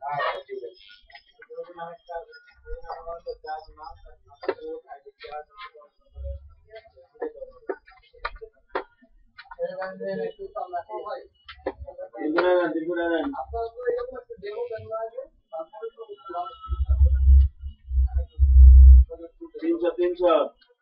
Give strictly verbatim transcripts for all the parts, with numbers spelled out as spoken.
ত্রিপুরাগান ত্রিপুরাগান তিনশো তিনশো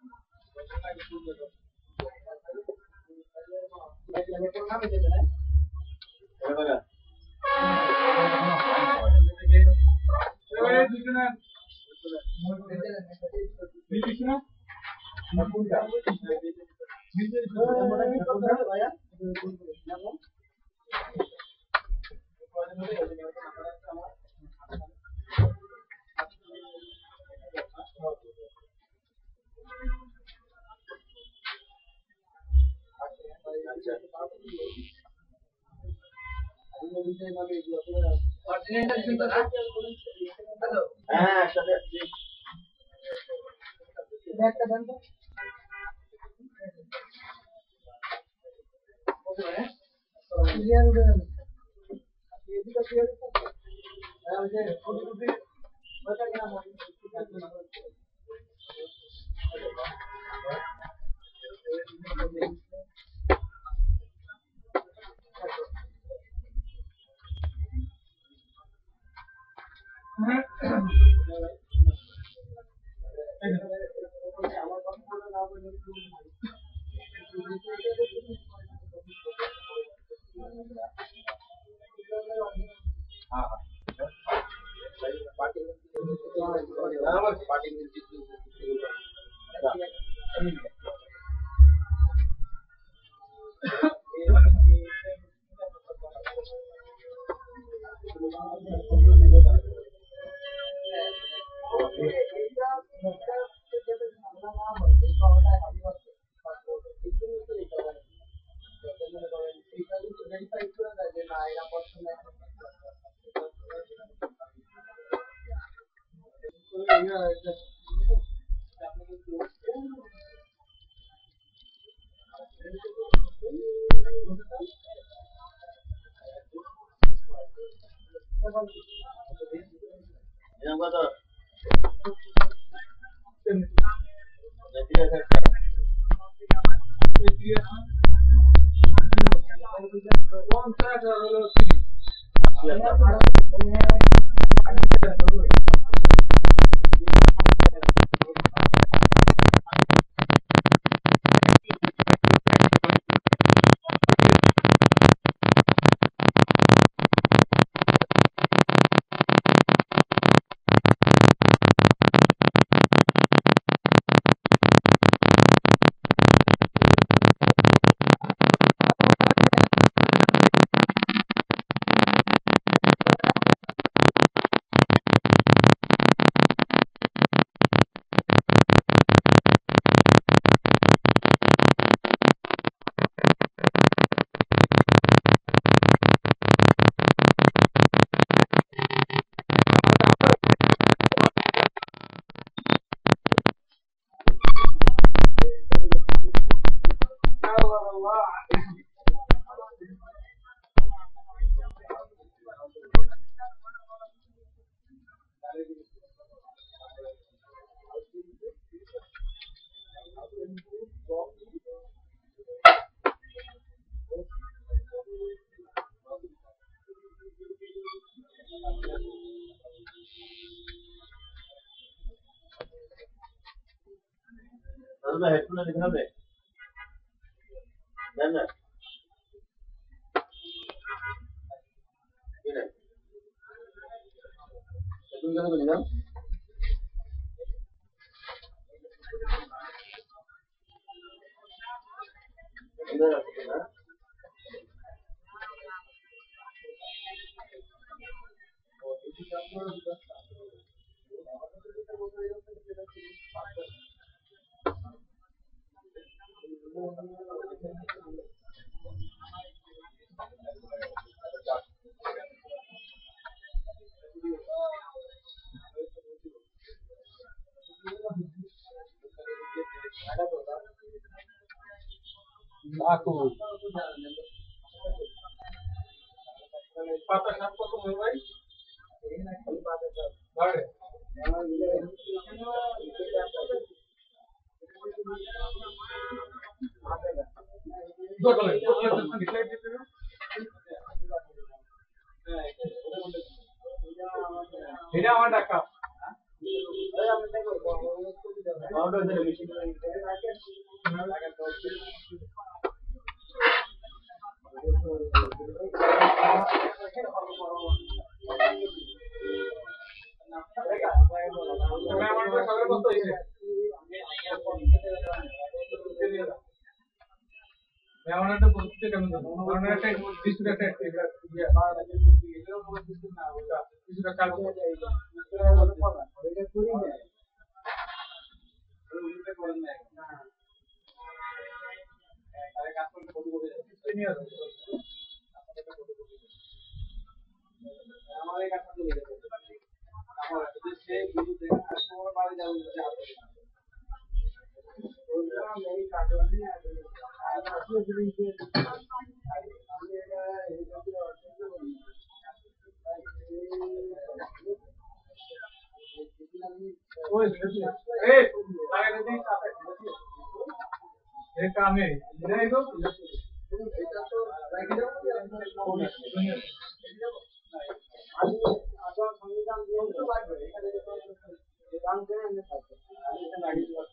হ্যাঁ সাথে হেডফোন দিতে হবে জান না কি রে তুমি কেন বলি না এন্ডার আছে না ও এই কাপড় দিতে aku patah satu kok mulai এটা আমার টাকা একটা বলতে কেমন একটা কিছু একটা কিছু কাজ আমার এই কাজটা চলে গেছে আমার সে বিরুদ্ধে আমার বাড়ি যাবে मेरी काटवानी है असली बिलिंग के ओए ए लगा दे ये काम है नहीं तो এটা তো রাখি দাও আমি আগে সংবিধান নিয়ম তো লাগবে এখানে যে কাম করে আমি থাকবো আমি এটা লাগিয়ে দিতে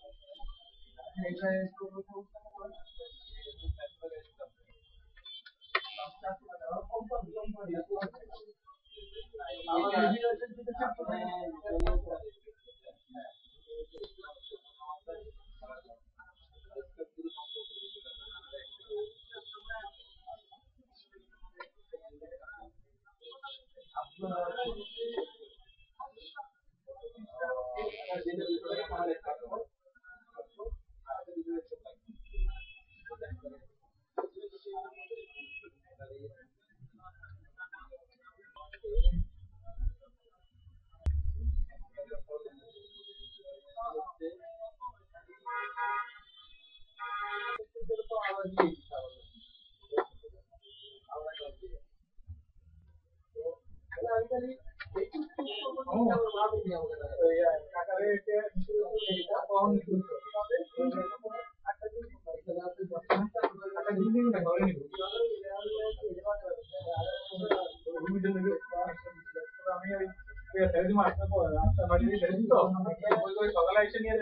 সকালে এসে নিয়ে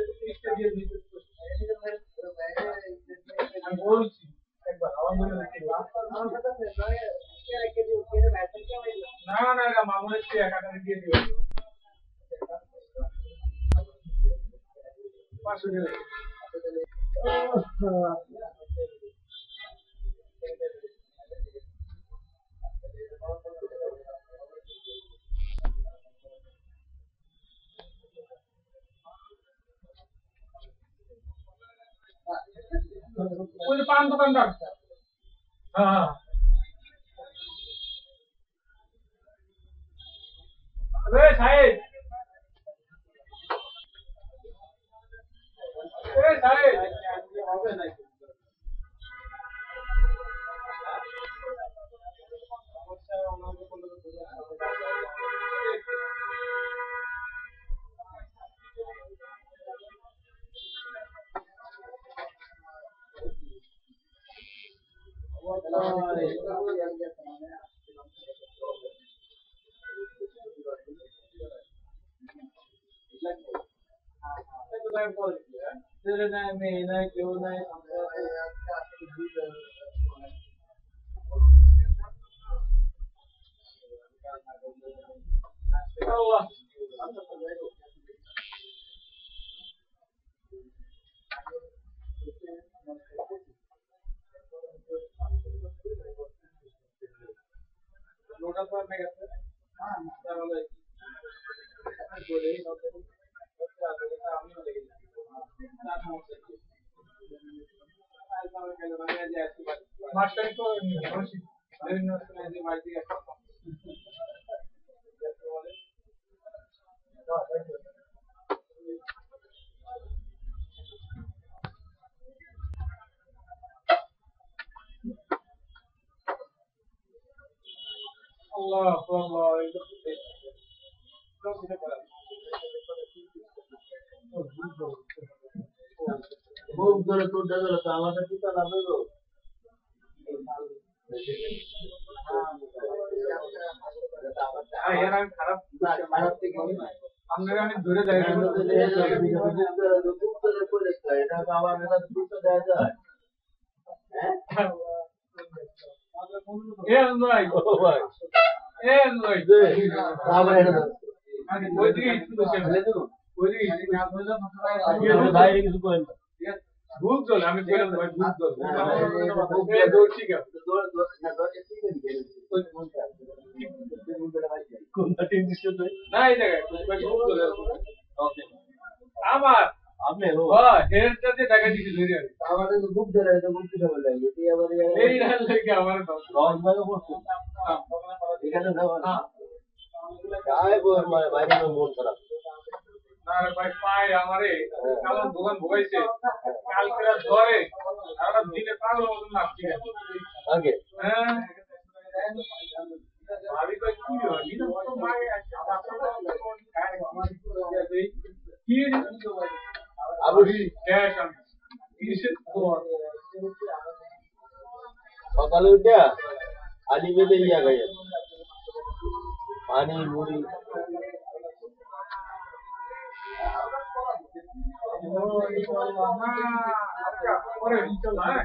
বলছি একবার না না না মামুনের একাটা দিয়ে দিও পাঁচশো দিয়ে ওই পান দোকানদার হ্যাঁ হ্যাঁ রে সাহেব এ সাহেব হবে না সমস্যা ওনাকে বলে মেয়ে নাই কেউ নাই লোটা তো আপনি গেছে হ্যাঁ তাহলে বলে আমি লেগে মাস্টার তো মাঝে Allah Allah বুক ধরে তোর দাদা তো আমাদের পিতা না হলো এর আমি খারাপ খারাপ থেকে আপনারা আমি ধরে যাই বুক ধরে পড়ে এটা আমার এটা বুক দেওয়া যায় এ ভাই ও ভাই এ ভাই আবার এটা আগে ওই দিকে একটু বসে ফেলে দেবো ওই দিকে একটু না বললে বাইরে কিছু করেন ভুল চলে আমি বললাম ভাই ভুল চলে এ দৌড়ছি কেন কোনটা টেনশন নাই না এই জায়গায় ভাই ভুল চলে ওকে আমার আপনি ও হ্যাঁ হেডটা দিয়ে টাকা দিছি ধরে আমি আমাদের তো বুক ধরে এটা বুক দিতে বলে এটি আবার এই রাল থেকে আমার দশ ভাগে পড়ছে এখানে যাও না গায় বল মানে বাইরে মন খারাপ না রে ভাই পায় আমারে কালন দোকান ভোগাইছে কালকে রাত ধরে সারা দিনে পাগল মতন নাচছি আগে হ্যাঁ ভাবি কই কি হয় দিন তো মাগে আমার কি আবুরি ক্যাশ আমি কিসের খবর সকালে উঠে আলি বেলে ইয়া গায়ে পানি মুড়ি পরে চল হ্যাঁ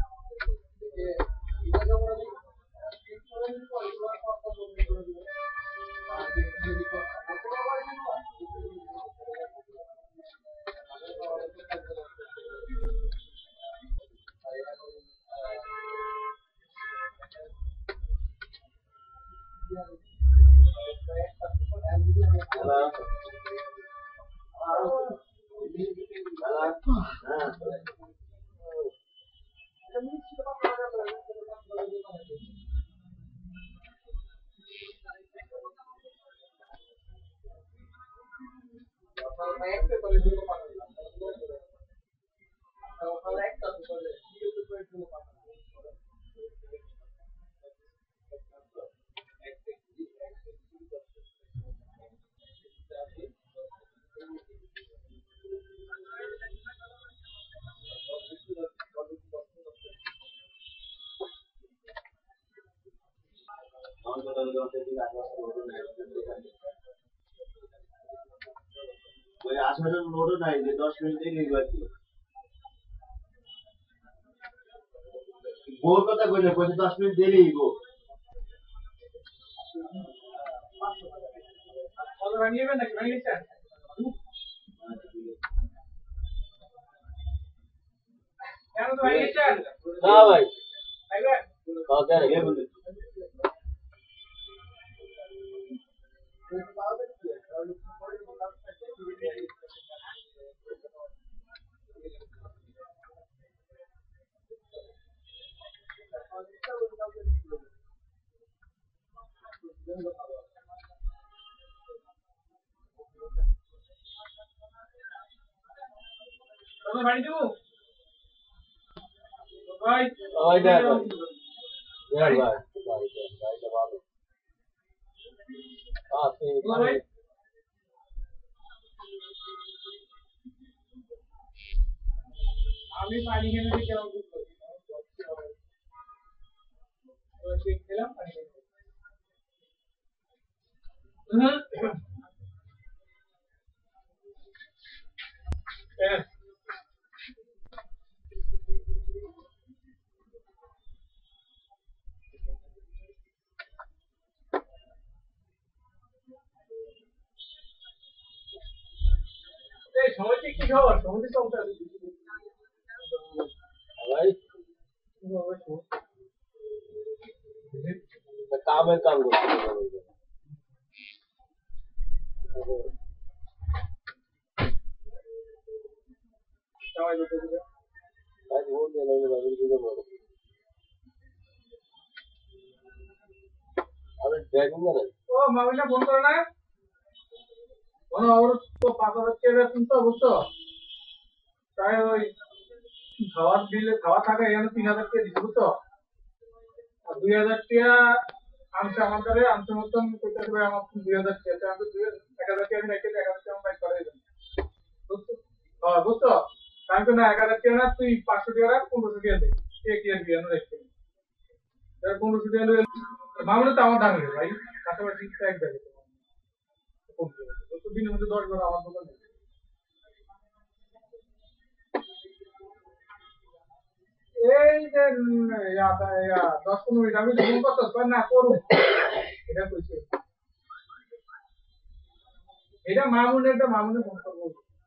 আসার নোটও নাই যে দশ মিনিট নির্বাচন বউর কথা কইলে বলছে দশ মিনিট দেরি গো ভাঙিয়ে নাকি ভাঙিয়েছেন কেন তো ভাঙিয়েছেন না ভাই ভাইবেন ওকে রে বলে তোমরা বাড়ি যাবো ভাই ওই দেখ ভাই ভাই ভাই ভাইটা ভালো আছে ভাই আমি পানি খেলে দিই কেমন করতে তো ঠিক খেলাম পানি খেলে হুম হ্যাঁ এই সময়টি কি খবর সময়টি চলতে আছে ভাই কামের কাম করতে সবাই বলতে দিবে ভাই বল দে না ভাই দিকে বলো আরে ড্রাইভিং না ও মামিনা ফোন করে না কোনো ওর তো পাঁচ হাজার টাকা শুনতো বুঝছো তাই ওই খাওয়ার বিলে খাওয়া থাকে এখানে তিন হাজার টাকা দিচ্ছে বুঝছো আর দুই হাজার টাকা আনছে আমাদের আনছে মতন করতে হবে আমার দুই হাজার টাকা আমি দুই এক হাজার টাকা আমি রেখে এক হাজার টাকা বাইক করে দিলাম বুঝছো হ্যাঁ বুঝছো আমি তো না এক হাজার টাকা না তুই পাঁচশো টাকা রাখ পনেরোশো টাকা দে কে কি আর বিয়ানো রাখতে পনেরোশো টাকা লইলে মামলা তো আমার দাঁড়াবে ভাই কাছাকাছি এক দেবে তো দিনের মধ্যে দশ বার আমার দোকানে এই যে দশ পনেরো মিনিট আমি ফোন করতে না করুন এটা কইছে এটা মামুনের এটা মামুনের ফোন করবো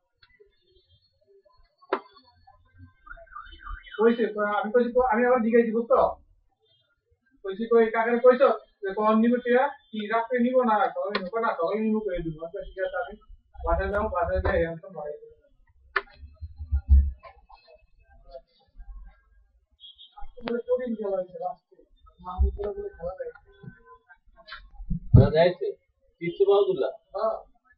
কইছে আমি কইছি আমি আবার জিজ্ঞাসি বুঝতো কইছি কই কাকারে কইছো যে কোন নিব টিয়া কি রাতে নিব না সবাই নিব না সবাই নিব কই দিব আচ্ছা ঠিক আছে আমি বাসায় যাও বাসায় যাই আমি তো ভাই তুমি কোদিন গেল রাস্তে মামু করে বলে খেলা দেয় খেলা দেয়ছে কিছু বাবুল্লাহ হ্যাঁ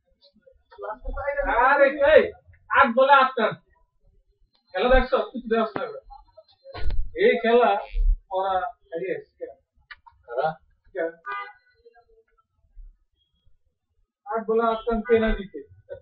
আরে এই আট বলে আটটা খেলা দেখছো কিছু দেওয়া না এই খেলা ওরা হারিয়ে তারা আট বলে আটটা পেনা দিতে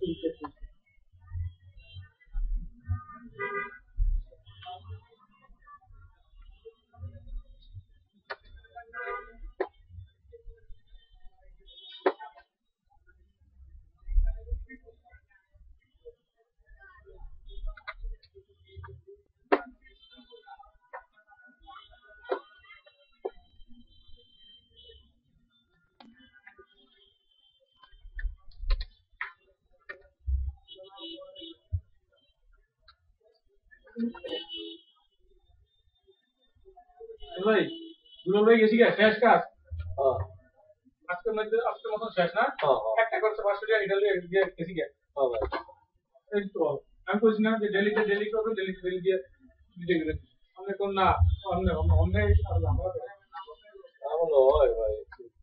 ভাই দুলাল ভাই গেছি শেষ কাজ আজকের মধ্যে আজকের মতন শেষ না একটা করছে পাঁচশো টাকা এটা দিয়ে গেছি গে এই তো আমি বলছি না যে ডেলিতে ডেলি করবে ডেলি ডেলি দিয়ে দিতে গেলে আমি কোন না অন্য অন্য আমরা এমন হয় ভাই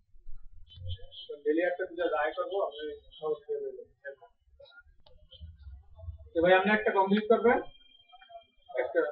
ডেলি একটা দিতে রায় করবো আমি ভাই আপনি একটা কমপ্লিট করবেন একটা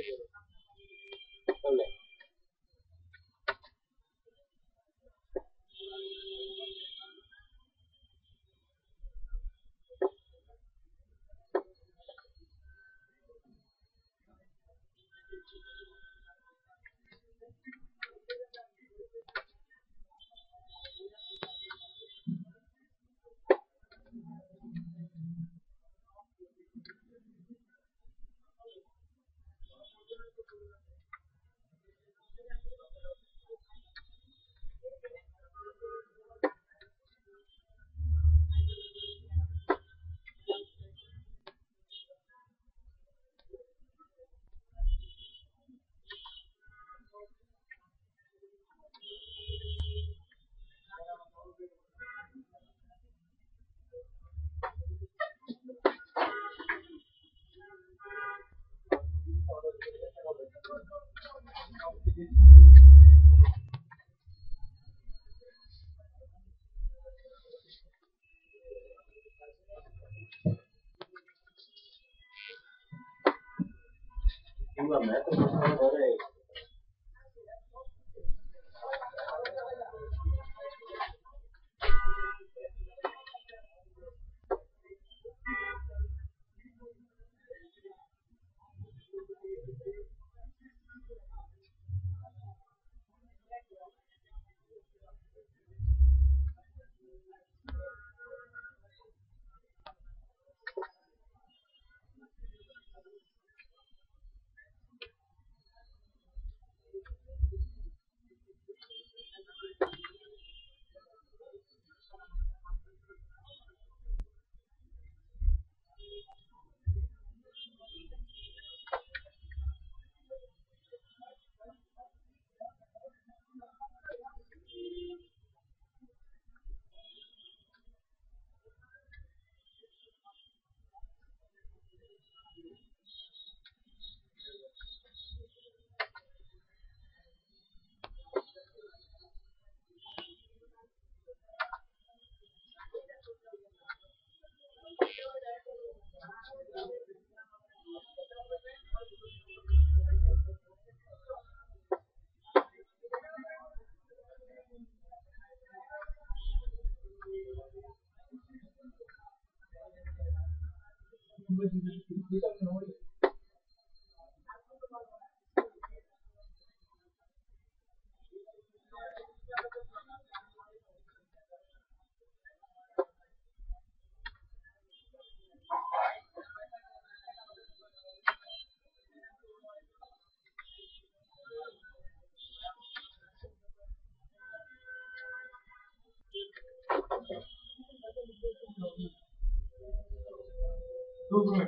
কিংবা ম্যাথ ধরে Thank you. ডকুমেন্ট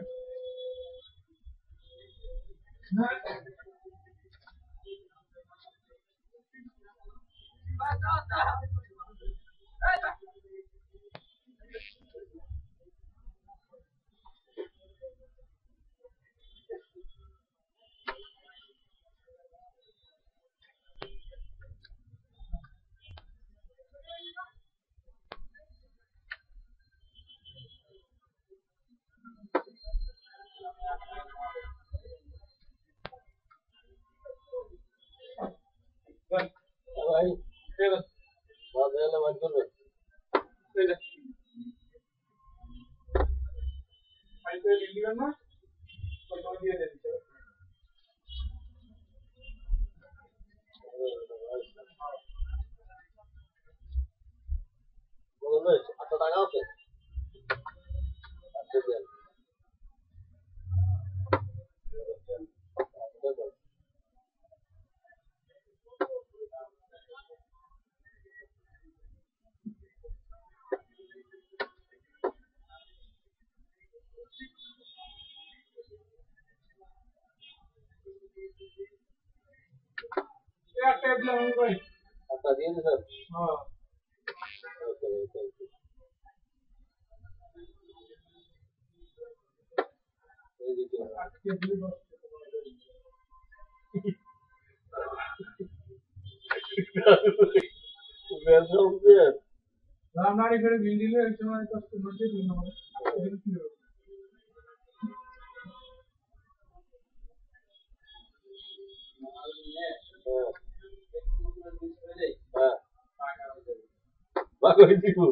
ভাই বাদ গেলে মান করবে না দিয়ে দিচ্ছে আটশো টাকা আছে আচ্ছা দিয়ে দিন স্যার হ্যাঁ ওকে থ্যাংক ইউ এই দিকে আজকে দুই বছর রামনাড়ি করে বিল্ডিং এর সময় কাস্টমার কে দিন আমরা হ্যাঁ বাকি দিব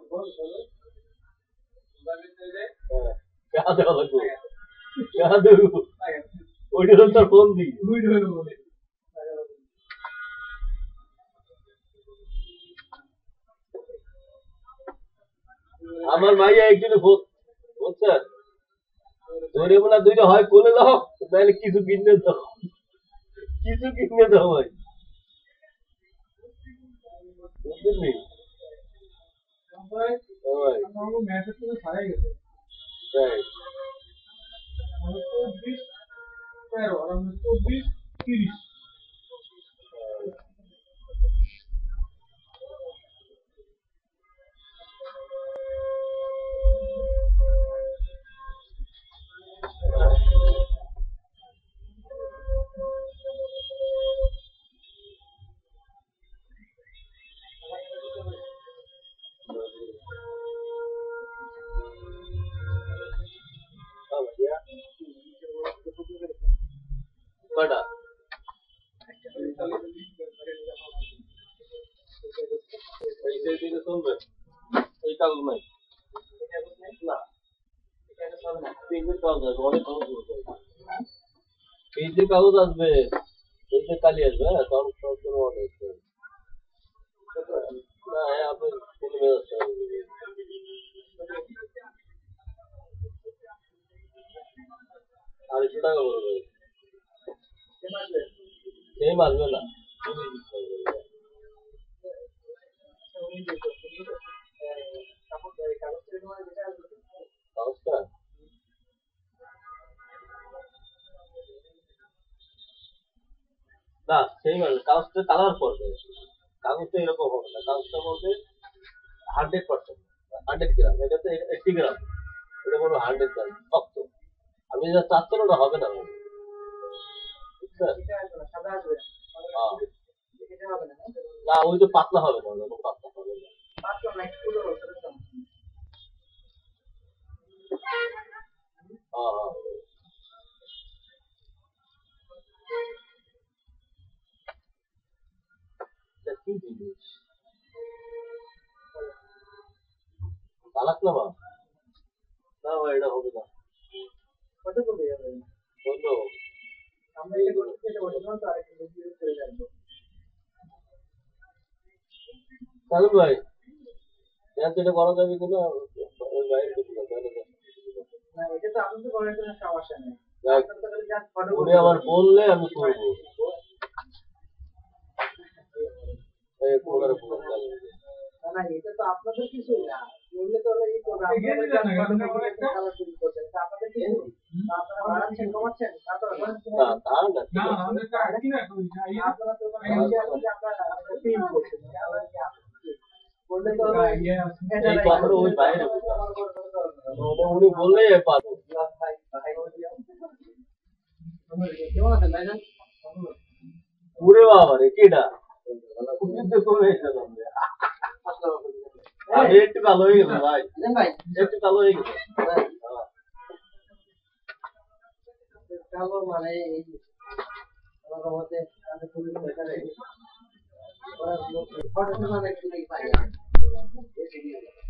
হ্যাঁ দেওয়া লাগবে কেন দেবো ওইটা তো তোর ফোন দিই দুই ধরে বলে আমার মাইয়া একজনে বলছে ধরে বলা দুইটা হয় কোলে দাও তাহলে কিছু কিনে দাও কিছু কিনে দাও ভাই বুঝলি ভাই ভাই আমরা ম্যাচের থেকে ছাড়াই গেছে তাই চব্বিশ তেরো আর আমরা চব্বিশ তিরিশ কটা এই দিকে চলবে এই কাগজ নাই না পেজের কাগজ আসবে অনেক কাগজ পেজের কাগজ আসবে পেজের কালি আসবে হ্যাঁ কারণ সব কোনো অনেক না হ্যাঁ আপনি কোনো ব্যবস্থা আড়াইশো টাকা পড়বে সেম আসবে না কাগজটা না সেম আসবে কাগজটা কালার পড়বে কাগজটা এরকম হবে না কাগজটা বলতে হান্ড্রেড পার্সেন্ট হান্ড্রেড গ্রাম এটা তো এইটি গ্রাম এটা বলবো হান্ড্রেড গ্রাম শক্ত আমি যা চাচ্ছেন ওটা হবে না বুঝছেন না ওই তো পাতলা হবে না ওরকম পাতলা হবে না হ্যাঁ হ্যাঁ কি জিনিস তালাক না মা না ভাই এটা হবে না কত করে যাবে বললো আমরা এটা করতে এটা বলে দাও তো আরেকটু বেশি করে যাবো চালু ভাই এটা করা যাবে কিনা ওই বাইরে না এটা তো আপনাদের করার কোনো সমস্যা নেই উনি আমার বললে আমি করবো না এটা তো আপনাদের কিছুই না বললে তো এই আপনাদের না তা না না আমাদের কাজ কি না এই কথাটা ওই বাইরে উনি বললেই পারবো পুরে বাবা রে কেডা কিন্তু চলে এসেছে আমি একটু কালো হয়ে গেছে ভাই একটু কালো হয়ে গেছে কালো মানে আমার মতে আমি খুবই বেকার হয়ে গেছি ওরা ফটো মানে একটু পাই